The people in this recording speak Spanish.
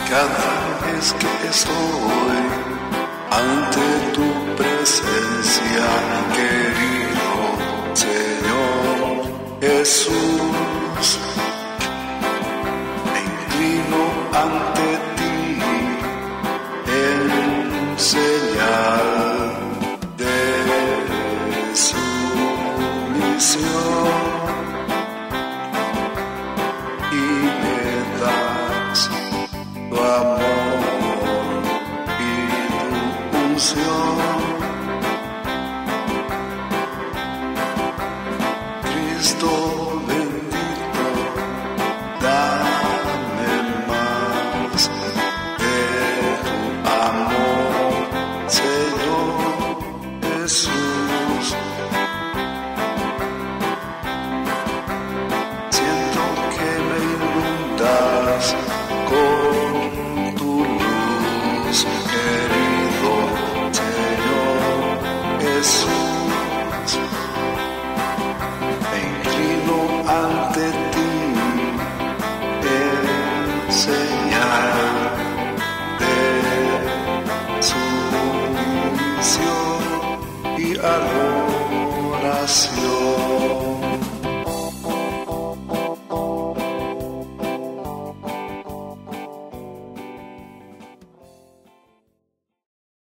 Cada vez que estoy ante tu presencia, querido Señor Jesús, me inclino ante ti en señal de sumisión y me das tu amor y tu unción. Cristo bendito, dame más de tu amor, Señor Jesús. Siento que me inundas con tu luz, querido Señor Jesús. Me inclino ante ti en señal de sumisión y adoración.